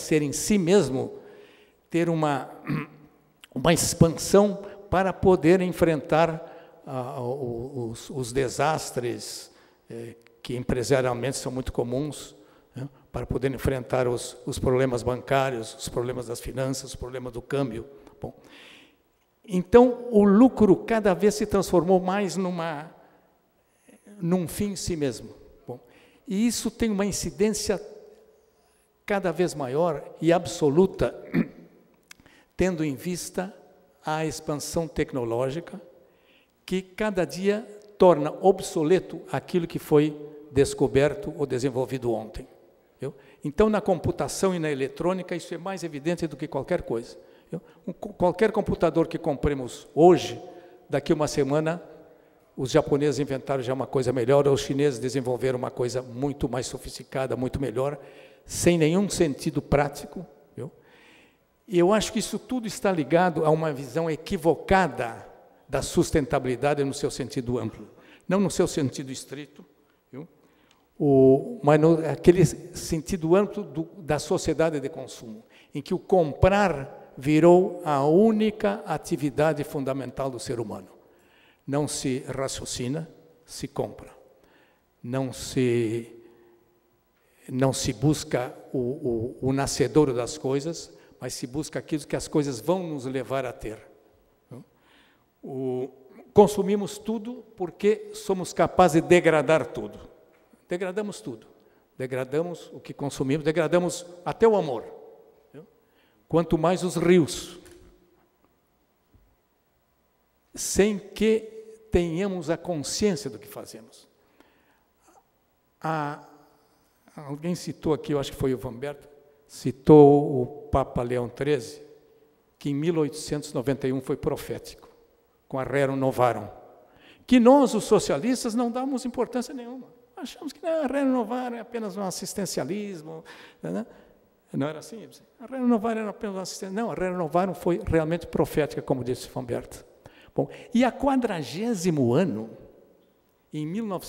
ser em si mesmo, ter uma expansão para poder enfrentar os desastres que empresarialmente são muito comuns, né, para poder enfrentar os problemas bancários, os problemas das finanças, os problemas do câmbio. Bom, então, o lucro cada vez se transformou mais num fim em si mesmo. Bom, e isso tem uma incidência cada vez maior e absoluta, tendo em vista a expansão tecnológica, que cada dia torna obsoleto aquilo que foi descoberto ou desenvolvido ontem. Viu? Então, na computação e na eletrônica, isso é mais evidente do que qualquer coisa. Viu? Qualquer computador que compremos hoje, daqui a uma semana, os japoneses inventaram já uma coisa melhor, ou os chineses desenvolveram uma coisa muito mais sofisticada, muito melhor, sem nenhum sentido prático. Viu? E eu acho que isso tudo está ligado a uma visão equivocada da sustentabilidade no seu sentido amplo, não no seu sentido estrito, viu? Mas aquele sentido amplo da sociedade de consumo, em que o comprar virou a única atividade fundamental do ser humano. Não se raciocina, se compra. Não se busca o nascedouro das coisas, mas se busca aquilo que as coisas vão nos levar a ter. Consumimos tudo porque somos capazes de degradar tudo. Degradamos tudo. Degradamos o que consumimos, degradamos até o amor. Viu? Quanto mais os rios. Sem que tenhamos a consciência do que fazemos. Alguém citou aqui, eu acho que foi o Vamberto, citou o Papa Leão XIII, que em 1891 foi profético, com a Rerum Novarum, que nós, os socialistas, não damos importância nenhuma. Achamos que a Rerum Novarum é apenas um assistencialismo. Né? Não era assim? A Rerum Novarum era apenas um assistencialismo. Não, a Rerum Novarum foi realmente profética, como disse Vamberto. Bom, e a 40º ano, em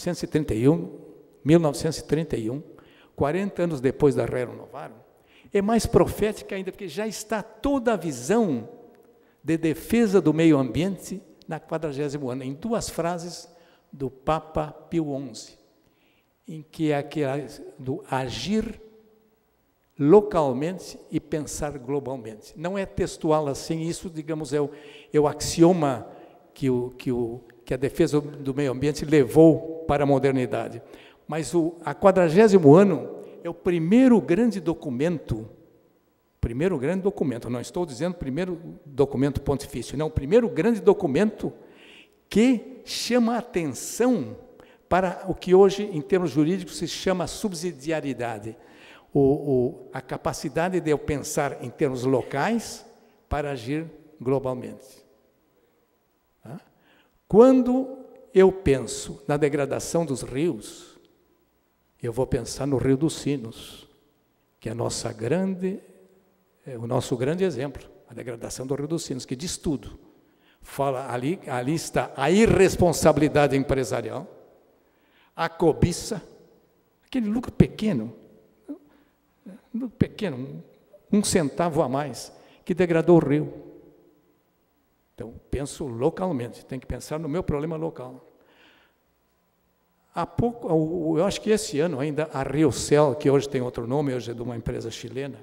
1931, 40 anos depois da Rerum Novarum, é mais profética ainda, porque já está toda a visão de defesa do meio ambiente na 40º ano, em duas frases do Papa Pio XI, em que é aquela do agir localmente e pensar globalmente. Não é textual assim, isso, digamos, é o axioma que a defesa do meio ambiente levou para a modernidade. Mas a 40º ano é o primeiro grande documento, não estou dizendo primeiro documento pontifício, não, o primeiro grande documento que chama a atenção para o que hoje, em termos jurídicos, se chama subsidiariedade. A capacidade de eu pensar em termos locais para agir globalmente. Quando eu penso na degradação dos rios, eu vou pensar no Rio dos Sinos, que é o nosso grande exemplo, a degradação do Rio dos Sinos, que diz tudo. Fala, ali está a irresponsabilidade empresarial, a cobiça, aquele lucro pequeno, um centavo a mais, que degradou o rio. Então, penso localmente, tem que pensar no meu problema local. Há pouco, eu acho que esse ano ainda, a Riocel, que hoje tem outro nome, hoje é de uma empresa chilena,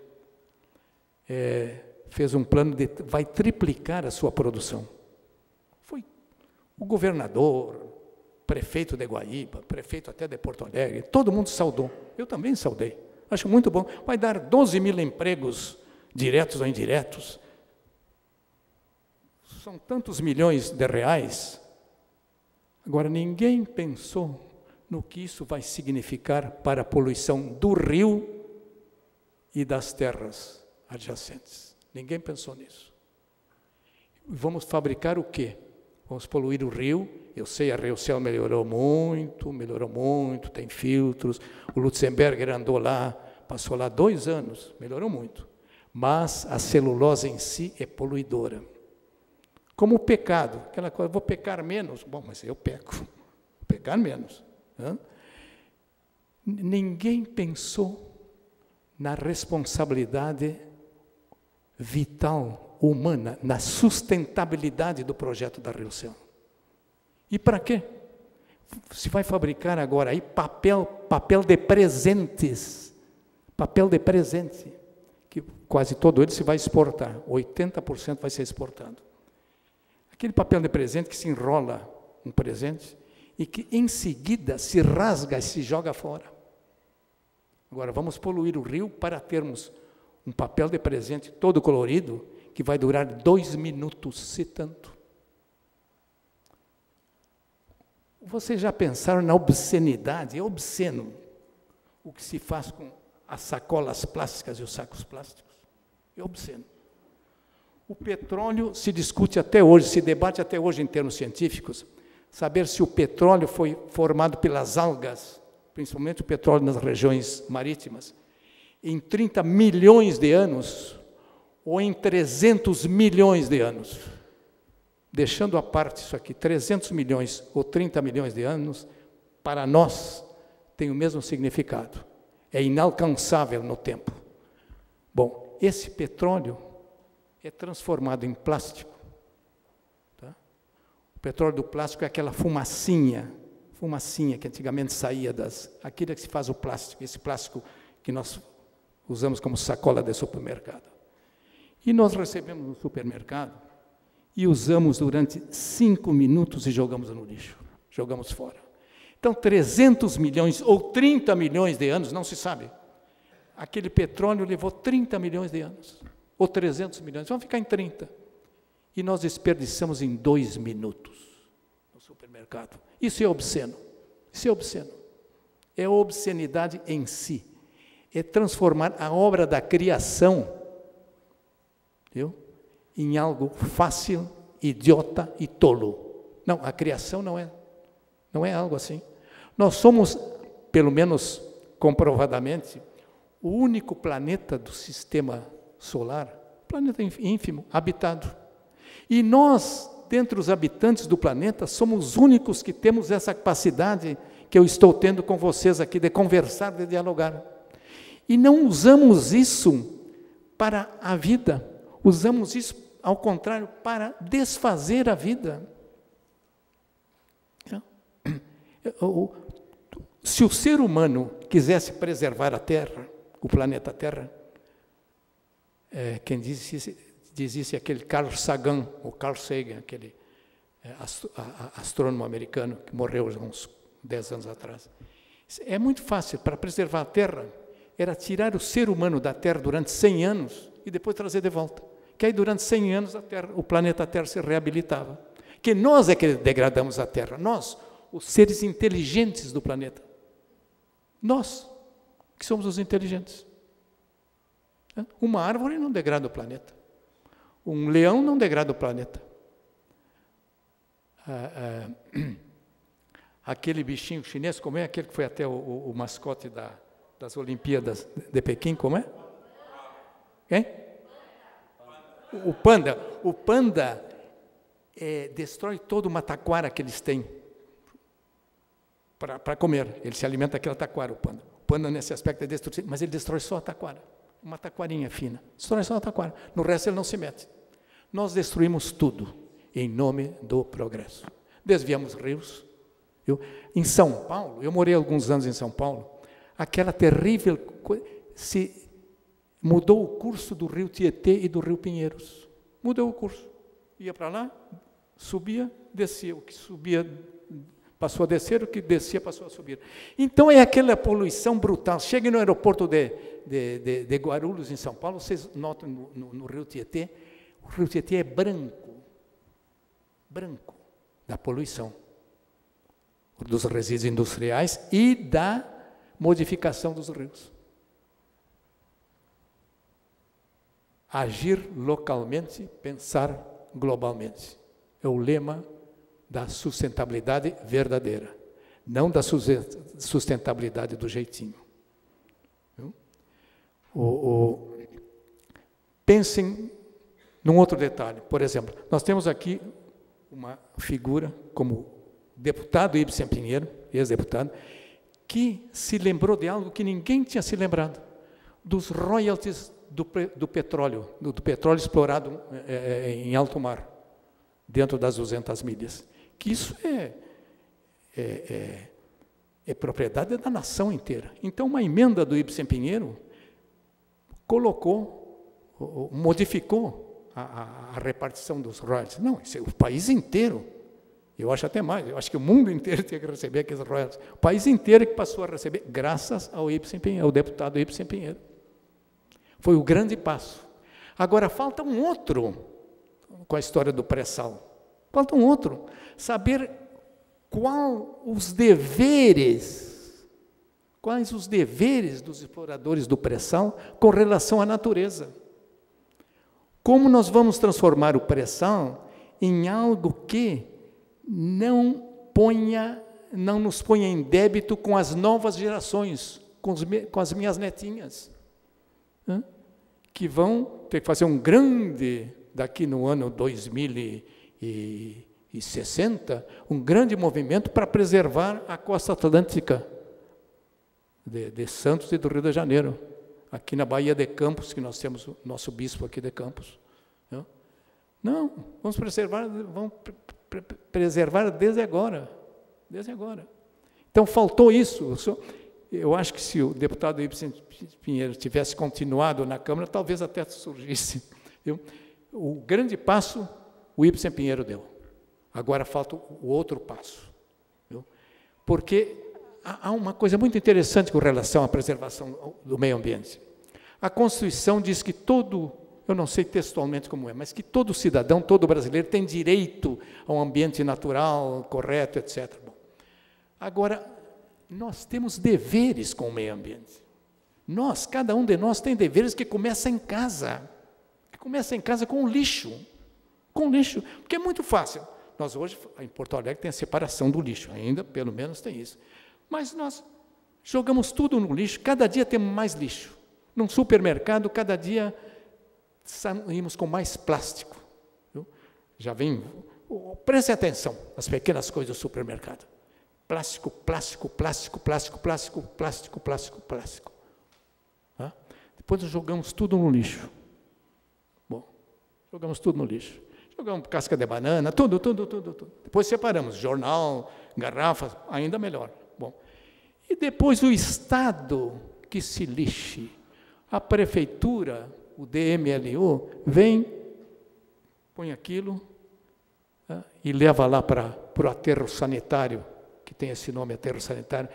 fez um plano vai triplicar a sua produção. Foi o governador, prefeito de Guaíba, prefeito até de Porto Alegre, todo mundo saudou. Eu também saudei. Acho muito bom. Vai dar 12 mil empregos, diretos ou indiretos. São tantos milhões de reais. Agora, ninguém pensou no que isso vai significar para a poluição do rio e das terras adjacentes. Ninguém pensou nisso. Vamos fabricar o quê? Vamos poluir o rio. Eu sei, a Riocel melhorou muito, tem filtros. O Lutzenberger andou lá, passou lá 2 anos, melhorou muito. Mas a celulose em si é poluidora. Como o pecado, aquela coisa, vou pecar menos. Bom, mas eu peco, vou pecar menos. Ninguém pensou na responsabilidade vital, humana, na sustentabilidade do projeto da Rio-Céu. E para quê? Se vai fabricar agora aí papel de presentes, papel de presente, que quase todo ele se vai exportar, 80% vai ser exportado. Aquele papel de presente que se enrola um presente e que em seguida se rasga e se joga fora. Agora vamos poluir o rio para termos um papel de presente todo colorido que vai durar 2 minutos, se tanto. Vocês já pensaram na obscenidade? É obsceno o que se faz com as sacolas plásticas e os sacos plásticos. É obsceno. O petróleo se discute até hoje, se debate até hoje em termos científicos, saber se o petróleo foi formado pelas algas, principalmente o petróleo nas regiões marítimas, em 30 milhões de anos ou em 300 milhões de anos. Deixando à parte isso aqui, 300 milhões ou 30 milhões de anos, para nós, tem o mesmo significado. É inalcançável no tempo. Bom, esse petróleo é transformado em plástico. Tá? O petróleo do plástico é aquela fumacinha que antigamente saía aquilo que se faz o plástico, esse plástico que nós usamos como sacola de supermercado. E nós recebemos no supermercado e usamos durante 5 minutos e jogamos no lixo, jogamos fora. Então, 300 milhões ou 30 milhões de anos, não se sabe. Aquele petróleo levou 30 milhões de anos, ou 300 milhões, vamos ficar em 30. E nós desperdiçamos em 2 minutos no supermercado. Isso é obsceno, isso é obsceno. É a obscenidade em si. É transformar a obra da criação, viu? Em algo fácil, idiota e tolo. Não, a criação não é algo assim. Nós somos, pelo menos comprovadamente, o único planeta do sistema solar, planeta ínfimo, habitado. E nós, dentre os habitantes do planeta, somos os únicos que temos essa capacidade que eu estou tendo com vocês aqui, de conversar, de dialogar. E não usamos isso para a vida, usamos isso ao contrário, para desfazer a vida. Se o ser humano quisesse preservar a Terra, o planeta Terra, quem diz isso é aquele Carl Sagan, ou Carl Sagan, aquele astrônomo americano que morreu há uns 10 anos atrás. É muito fácil, para preservar a Terra, era tirar o ser humano da Terra durante 100 anos e depois trazer de volta. Que aí durante 100 anos o planeta Terra se reabilitava. Que nós é que degradamos a Terra, nós, os seres inteligentes do planeta. Nós, que somos os inteligentes. Uma árvore não degrada o planeta. Um leão não degrada o planeta. Aquele bichinho chinês, como é aquele que foi até o mascote das Olimpíadas de Pequim, como é? Quem? O panda destrói todo o mataquara que eles têm para comer. Ele se alimenta daquela taquara, o panda. O panda, nesse aspecto, é destrutivo, mas ele destrói só a taquara. Uma taquarinha fina. Destrói só a taquara. No resto, ele não se mete. Nós destruímos tudo em nome do progresso. Desviamos rios. Em São Paulo, eu morei alguns anos em São Paulo, aquela terrível coisa, mudou o curso do rio Tietê e do rio Pinheiros. Mudou o curso. Ia para lá, subia, descia. O que subia passou a descer, o que descia passou a subir. Então é aquela poluição brutal. Cheguem no aeroporto de Guarulhos, em São Paulo, vocês notam no rio Tietê, o rio Tietê é branco da poluição, dos resíduos industriais e da modificação dos rios. Agir localmente, pensar globalmente. É o lema da sustentabilidade verdadeira, não da sustentabilidade do jeitinho. Pensem num outro detalhe. Por exemplo, nós temos aqui uma figura como deputado Ibsen Pinheiro, ex-deputado, que se lembrou de algo que ninguém tinha se lembrado. dos royalties do petróleo, do petróleo explorado em alto mar, dentro das 200 milhas. Que isso é propriedade da nação inteira. Então, uma emenda do Ibsen Pinheiro modificou a repartição dos royalties. Não, isso é o país inteiro. Eu acho até mais, eu acho que o mundo inteiro tinha que receber aqueles royalties. O país inteiro que passou a receber, graças ao Ibsen Pinheiro, ao deputado Ibsen Pinheiro. Foi o grande passo. Agora, falta um outro, com a história do pré-sal. Falta um outro, saber quais os deveres dos exploradores do pré-sal com relação à natureza. Como nós vamos transformar o pré-sal em algo que não nos ponha em débito com as novas gerações, com as minhas netinhas, que vão ter que fazer um grande, daqui no ano 2060, um grande movimento para preservar a costa atlântica de Santos e do Rio de Janeiro, aqui na Baía de Campos, que nós temos o nosso bispo aqui de Campos. Não, vamos preservar desde agora. Desde agora. Então, faltou isso. Eu acho que se o deputado Ibsen Pinheiro tivesse continuado na Câmara, talvez até surgisse. O grande passo, o Ibsen Pinheiro deu. Agora falta o outro passo. Porque há uma coisa muito interessante com relação à preservação do meio ambiente. A Constituição diz que eu não sei textualmente como é, mas que todo cidadão, todo brasileiro tem direito a um ambiente natural, correto, etc. Bom, agora, nós temos deveres com o meio ambiente. Cada um de nós tem deveres que começam em casa. Que começa em casa com o lixo. Com lixo, porque é muito fácil. Nós hoje, em Porto Alegre, tem a separação do lixo, ainda, pelo menos, tem isso. Mas nós jogamos tudo no lixo, cada dia temos mais lixo. Num supermercado, cada dia saímos com mais plástico. Já vem... Preste atenção nas pequenas coisas do supermercado. Plástico, plástico, plástico, plástico, plástico, plástico, plástico, plástico. Depois jogamos tudo no lixo. Bom, jogamos tudo no lixo. Jogamos casca de banana, tudo. Depois separamos jornal, garrafas, ainda melhor. Bom, e depois o Estado que se lixe. A prefeitura, o DMLU, vem, põe aquilo e leva lá para o aterro sanitário, que tem esse nome, aterro sanitário,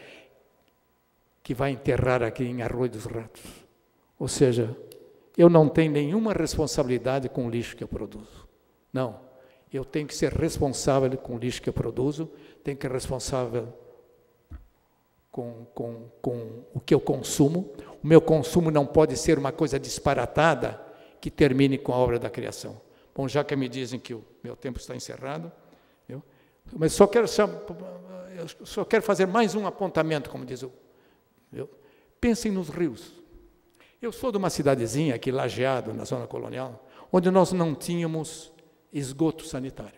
que vai enterrar aqui em Arroio dos Ratos. Ou seja, eu não tenho nenhuma responsabilidade com o lixo que eu produzo. Não, eu tenho que ser responsável com o lixo que eu produzo, tenho que ser responsável com o que eu consumo. O meu consumo não pode ser uma coisa disparatada que termine com a obra da criação. Bom, já que me dizem que o meu tempo está encerrado, mas só quero fazer mais um apontamento, como diz pensem nos rios. Eu sou de uma cidadezinha aqui, Lajeado, na zona colonial, onde nós não tínhamos esgoto sanitário.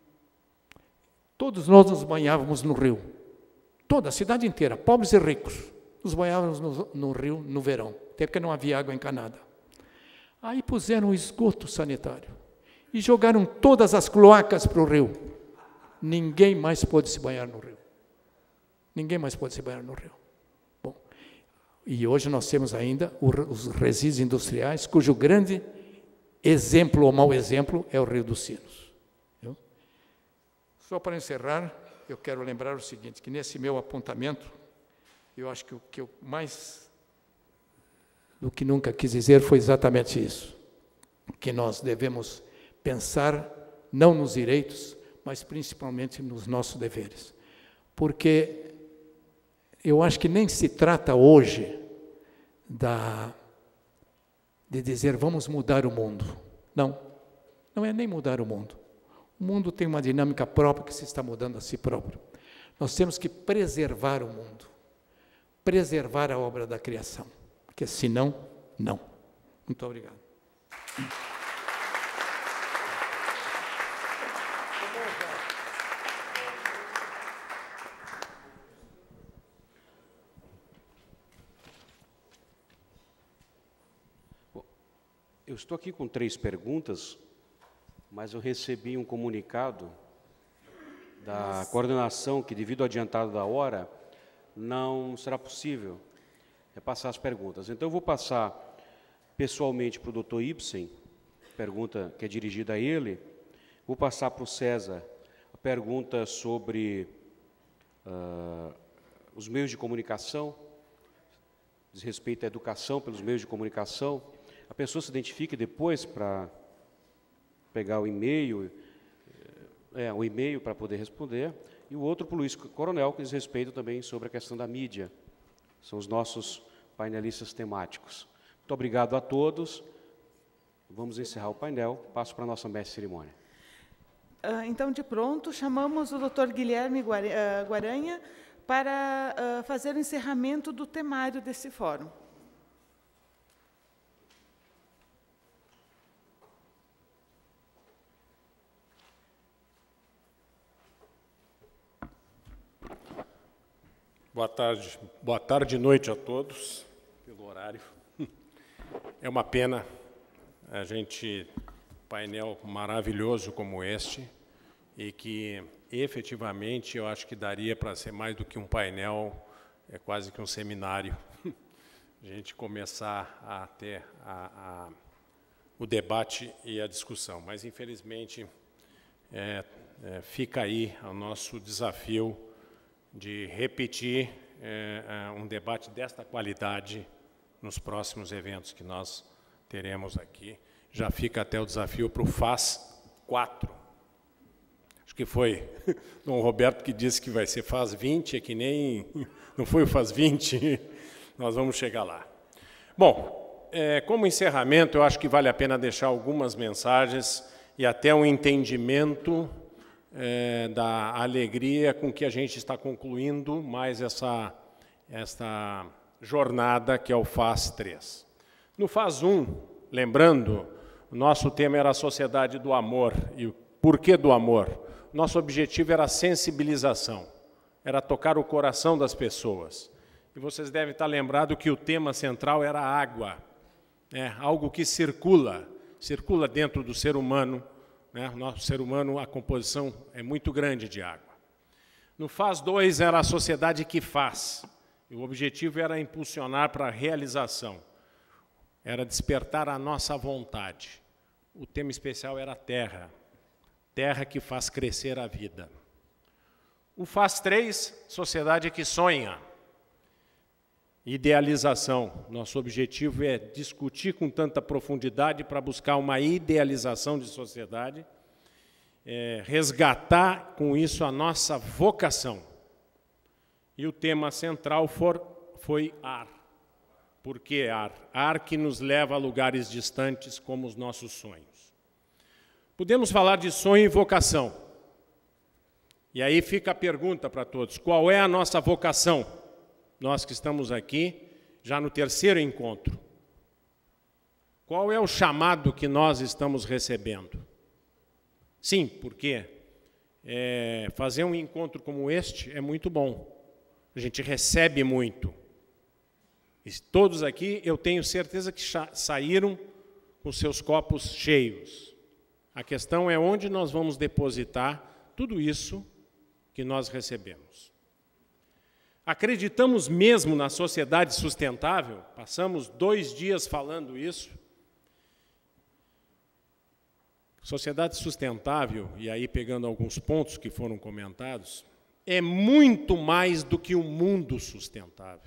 Todos nós nos banhávamos no rio. Toda a cidade inteira, pobres e ricos, nos banhávamos no rio no verão, até porque não havia água encanada. Aí puseram o esgoto sanitário e jogaram todas as cloacas para o rio. Ninguém mais pôde se banhar no rio. Ninguém mais pôde se banhar no rio. Bom, e hoje nós temos ainda os resíduos industriais, cujo grande exemplo ou mau exemplo é o Rio dos Sinos. Só para encerrar, eu quero lembrar o seguinte, que nesse meu apontamento, eu acho que o que eu mais do que nunca quis dizer foi exatamente isso, que nós devemos pensar não nos direitos, mas principalmente nos nossos deveres. Porque eu acho que nem se trata hoje de dizer vamos mudar o mundo. Não, não é nem mudar o mundo. O mundo tem uma dinâmica própria que se está mudando a si próprio. Nós temos que preservar o mundo, preservar a obra da criação, porque senão, não. Muito obrigado. Eu estou aqui com 3 perguntas, mas eu recebi um comunicado da coordenação que, devido ao adiantado da hora, não será possível passar as perguntas. Então, eu vou passar pessoalmente para o Dr. Ibsen, pergunta que é dirigida a ele, vou passar para o César a pergunta sobre os meios de comunicação, diz respeito à educação pelos meios de comunicação. A pessoa se identifique depois para pegar o e-mail, para poder responder, e o outro para o Luiz Coronel, que diz respeito também sobre a questão da mídia. São os nossos painelistas temáticos. Muito obrigado a todos. Vamos encerrar o painel. Passo para a nossa mestre de cerimônia. Então, de pronto, chamamos o Dr. Guilherme Guaranha para fazer o encerramento do temário desse fórum. Boa tarde e noite a todos, pelo horário. É uma pena a gente, painel maravilhoso como este, e que efetivamente eu acho que daria para ser mais do que um painel, é quase que um seminário, a gente começar a ter o debate e a discussão. Mas, infelizmente, fica aí o nosso desafio de repetir um debate desta qualidade nos próximos eventos que nós teremos aqui. Já fica até o desafio para o FAS 4. Acho que foi Dom Roberto que disse que vai ser FAS 20, é que nem... Não foi o FAS 20, nós vamos chegar lá. Bom, como encerramento, eu acho que vale a pena deixar algumas mensagens e até um entendimento da alegria com que a gente está concluindo mais esta jornada que é o FAS 3. No FAS 1, lembrando, o nosso tema era a sociedade do amor. E o porquê do amor? Nosso objetivo era a sensibilização, era tocar o coração das pessoas. E vocês devem estar lembrados que o tema central era a água, algo que circula dentro do ser humano. O nosso ser humano, a composição é muito grande de água. No FAS 2 era a sociedade que faz. E o objetivo era impulsionar para a realização. Era despertar a nossa vontade. O tema especial era a terra. Terra que faz crescer a vida. O FAS 3, sociedade que sonha. Idealização. Nosso objetivo é discutir com tanta profundidade para buscar uma idealização de sociedade, resgatar com isso a nossa vocação. E o tema central foi ar. Por que ar? Ar que nos leva a lugares distantes como os nossos sonhos. Podemos falar de sonho e vocação. E aí fica a pergunta para todos: qual é a nossa vocação? Nós que estamos aqui, já no 3º encontro. Qual é o chamado que nós estamos recebendo? Sim, porque fazer um encontro como este é muito bom. A gente recebe muito. E todos aqui, eu tenho certeza que saíram com seus copos cheios. A questão é onde nós vamos depositar tudo isso que nós recebemos. Acreditamos mesmo na sociedade sustentável? Passamos 2 dias falando isso. Sociedade sustentável, e aí pegando alguns pontos que foram comentados, é muito mais do que um mundo sustentável.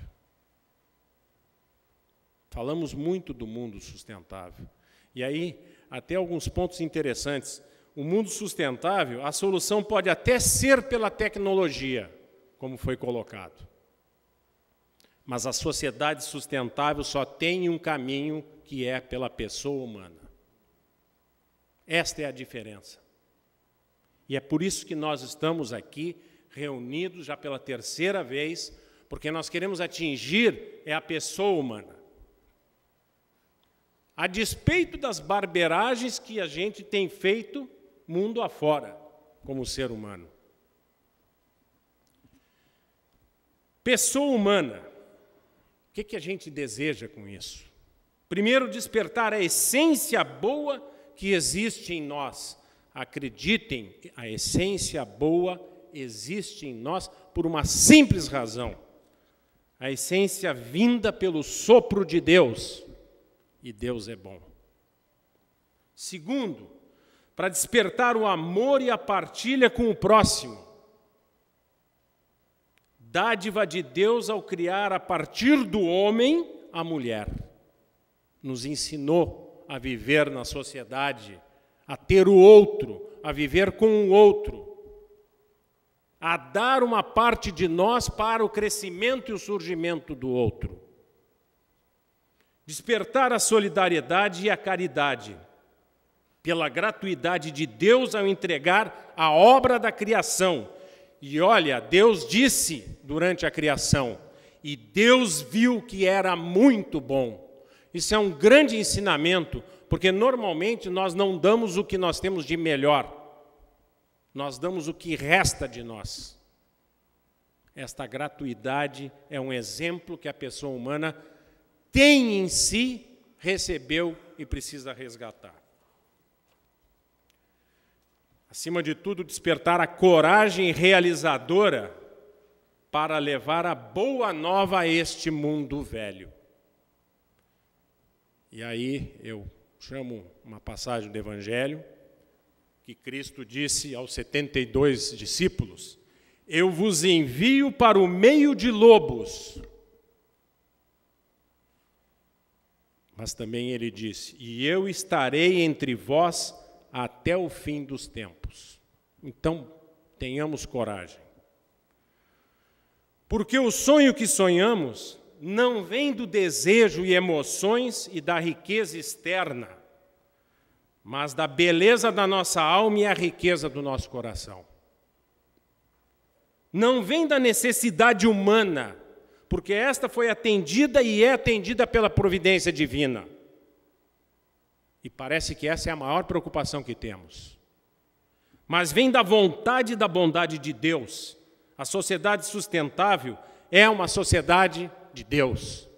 Falamos muito do mundo sustentável. E aí, até alguns pontos interessantes. O mundo sustentável, a solução pode até ser pela tecnologia, como foi colocado. Mas a sociedade sustentável só tem um caminho, que é pela pessoa humana. Esta é a diferença. E é por isso que nós estamos aqui, reunidos já pela 3ª vez, porque nós queremos atingir a pessoa humana. A despeito das barberagens que a gente tem feito mundo afora, como ser humano. Pessoa humana. O que a gente deseja com isso? Primeiro, despertar a essência boa que existe em nós. Acreditem, a essência boa existe em nós por uma simples razão. A essência vinda pelo sopro de Deus. E Deus é bom. Segundo, para despertar o amor e a partilha com o próximo. Dádiva de Deus ao criar a partir do homem a mulher. Nos ensinou a viver na sociedade, a ter o outro, a viver com o outro, a dar uma parte de nós para o crescimento e o surgimento do outro. Despertar a solidariedade e a caridade, pela gratuidade de Deus ao entregar a obra da criação. E olha, Deus disse durante a criação, e Deus viu que era muito bom. Isso é um grande ensinamento, porque normalmente nós não damos o que nós temos de melhor, nós damos o que resta de nós. Esta gratuidade é um exemplo que a pessoa humana tem em si, recebeu e precisa resgatar. Acima de tudo, despertar a coragem realizadora para levar a boa nova a este mundo velho. E aí eu chamo uma passagem do Evangelho, que Cristo disse aos 72 discípulos, eu vos envio para o meio de lobos. Mas também ele disse, e eu estarei entre vós até o fim dos tempos. Então, tenhamos coragem. Porque o sonho que sonhamos não vem do desejo e emoções e da riqueza externa, mas da beleza da nossa alma e a riqueza do nosso coração. Não vem da necessidade humana, porque esta foi atendida e é atendida pela providência divina. E parece que essa é a maior preocupação que temos. Mas vem da vontade e da bondade de Deus. A sociedade sustentável é uma sociedade de Deus.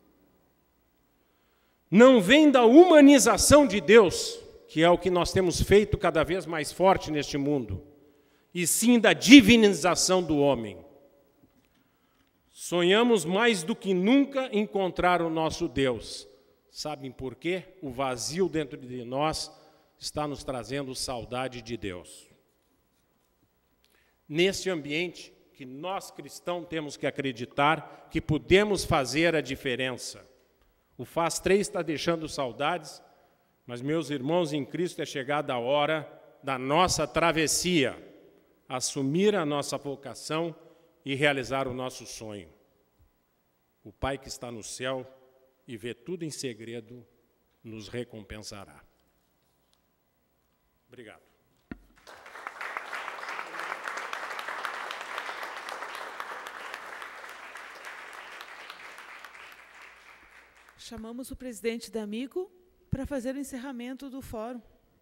Não vem da humanização de Deus, que é o que nós temos feito cada vez mais forte neste mundo, e sim da divinização do homem. Sonhamos mais do que nunca encontrar o nosso Deus. Sabem por quê? O vazio dentro de nós está nos trazendo saudade de Deus. Neste ambiente que nós cristãos temos que acreditar que podemos fazer a diferença. O Faz 3 está deixando saudades, mas, meus irmãos em Cristo, é chegada a hora da nossa travessia, assumir a nossa vocação e realizar o nosso sonho. O Pai que está no céu e vê tudo em segredo, nos recompensará. Obrigado. Chamamos o presidente da Amigo para fazer o encerramento do fórum.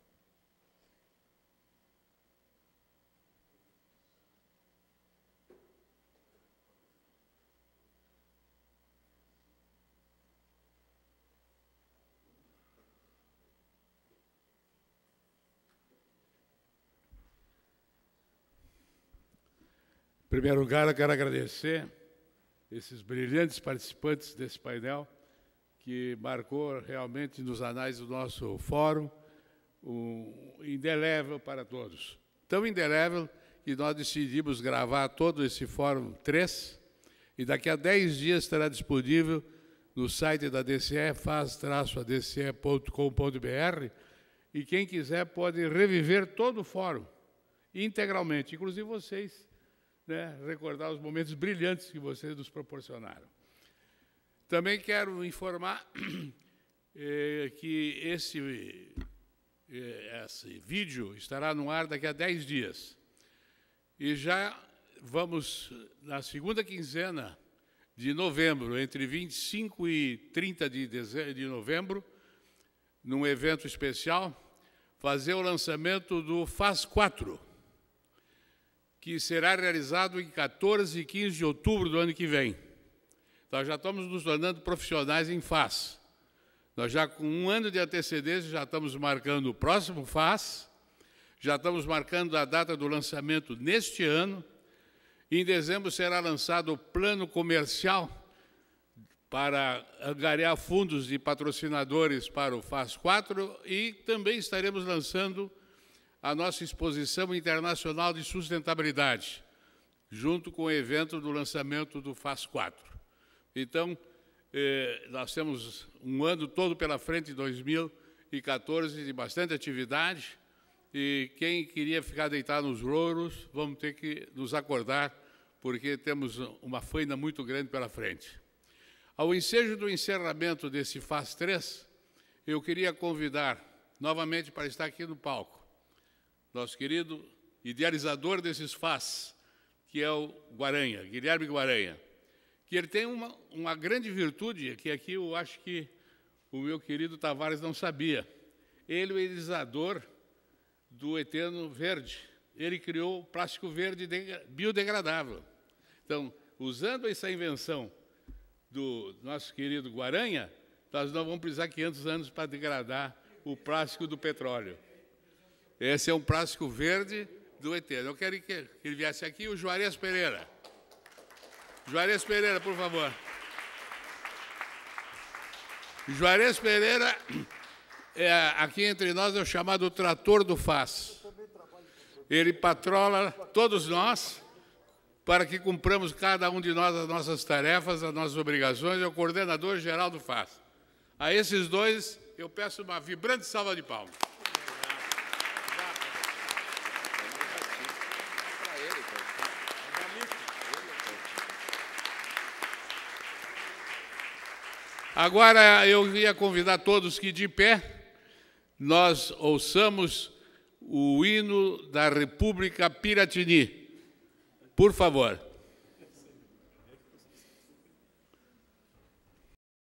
Em primeiro lugar, eu quero agradecer esses brilhantes participantes desse painel, que marcou realmente nos anais do nosso fórum indelével para todos. Tão indelével que nós decidimos gravar todo esse fórum 3, e daqui a 10 dias estará disponível no site da DCE, faz-adce.com.br, e quem quiser pode reviver todo o fórum, integralmente, inclusive vocês, né, recordar os momentos brilhantes que vocês nos proporcionaram. Também quero informar que esse vídeo estará no ar daqui a 10 dias. E já vamos, na segunda quinzena de novembro, entre 25 e 30 de novembro, num evento especial, fazer o lançamento do Faz 4, que será realizado em 14 e 15 de outubro do ano que vem. Nós já estamos nos tornando profissionais em Faz. Nós já com 1 ano de antecedência já estamos marcando o próximo FAS, já estamos marcando a data do lançamento neste ano. Em dezembro será lançado o plano comercial para angariar fundos de patrocinadores para o FAS 4 e também estaremos lançando a nossa exposição internacional de sustentabilidade, junto com o evento do lançamento do FAS 4. Então, nós temos um ano todo pela frente, 2014, de bastante atividade, e quem queria ficar deitado nos louros, vamos ter que nos acordar, porque temos uma faina muito grande pela frente. Ao ensejo do encerramento desse FAS 3, eu queria convidar novamente para estar aqui no palco nosso querido idealizador desses FAS, que é o Guaranha, Guilherme Guaranha, que ele tem uma grande virtude, que aqui eu acho que o meu querido Tavares não sabia. Ele é o idealizador do eteno verde. Ele criou o plástico verde biodegradável. Então, usando essa invenção do nosso querido Guaranha, nós não vamos precisar 500 anos para degradar o plástico do petróleo. Esse é um plástico verde do eteno. Eu quero que ele viesse aqui, o Juarez Pereira. Juarez Pereira, por favor. Juarez Pereira, aqui entre nós, é o chamado trator do FAS. Ele patrola todos nós para que cumpramos cada um de nós as nossas tarefas, as nossas obrigações. É o coordenador geral do FAS. A esses dois, eu peço uma vibrante salva de palmas. Agora, eu ia convidar todos que, de pé, nós ouçamos o hino da República Piratini. Por favor.